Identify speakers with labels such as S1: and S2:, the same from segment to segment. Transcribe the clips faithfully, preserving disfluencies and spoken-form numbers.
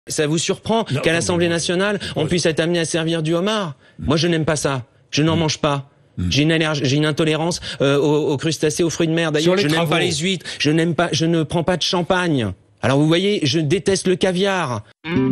S1: Ça vous surprend qu'à l'Assemblée nationale, on puisse être amené à servir du homard? Moi, je n'aime pas ça. Je n'en mange pas. J'ai une allergie, j'ai une intolérance euh, aux, aux crustacés, aux fruits de mer. D'ailleurs, je n'aime pas les huîtres. Je n'aime pas, je ne prends pas de champagne. Alors vous voyez, je déteste le caviar.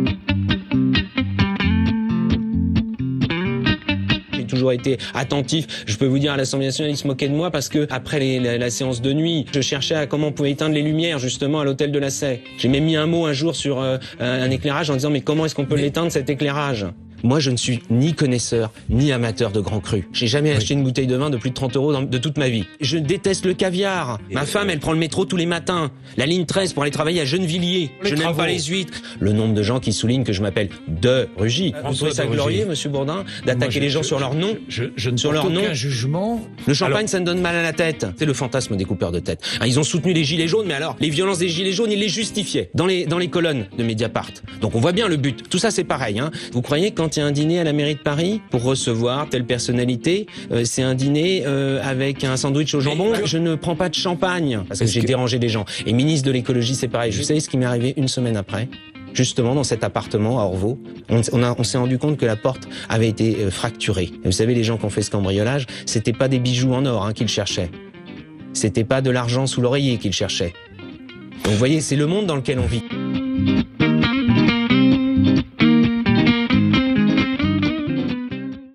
S1: J'ai toujours été attentif. Je peux vous dire, à l'Assemblée nationale, ils se moquaient de moi parce que après les, la, la séance de nuit, je cherchais à comment on pouvait éteindre les lumières justement à l'hôtel de la Sey. J'ai même mis un mot un jour sur euh, un éclairage en disant mais comment est-ce qu'on peut mais... l'éteindre cet éclairage? Moi, je ne suis ni connaisseur, ni amateur de grands crus. J'ai jamais oui. acheté une bouteille de vin de plus de trente euros dans, de toute ma vie. Je déteste le caviar. Et ma femme, euh... elle prend le métro tous les matins. La ligne treize pour aller travailler à Gennevilliers. Je n'aime pas les huîtres. Le nombre de gens qui soulignent que je m'appelle De Rugy. Vous trouvez ça glorieux, monsieur Bourdin, d'attaquer les gens je, sur leur nom?
S2: Je, je, je ne
S1: sur leur nom.
S2: Aucun jugement.
S1: Le champagne, alors... ça me donne mal à la tête. C'est le fantasme des coupeurs de tête. Hein, ils ont soutenu les gilets jaunes, mais alors, les violences des gilets jaunes, ils les justifiaient dans les, dans les colonnes de Mediapart. Donc on voit bien le but. Tout ça, c'est pareil. Hein. Vous croyez que quand il y a un dîner à la mairie de Paris pour recevoir telle personnalité, euh, c'est un dîner euh, avec un sandwich au jambon? Je ne prends pas de champagne parce que j'ai que... dérangé des gens. Et ministre de l'écologie, c'est pareil. Vous savez ce qui m'est arrivé une semaine après? Justement, dans cet appartement à Orvaux, on, on, a, on s'est rendu compte que la porte avait été euh, fracturée. Et vous savez, les gens qui ont fait ce cambriolage, c'était pas des bijoux en or hein, qu'ils cherchaient. C'était pas de l'argent sous l'oreiller qu'ils cherchaient. Donc vous voyez, c'est le monde dans lequel on vit.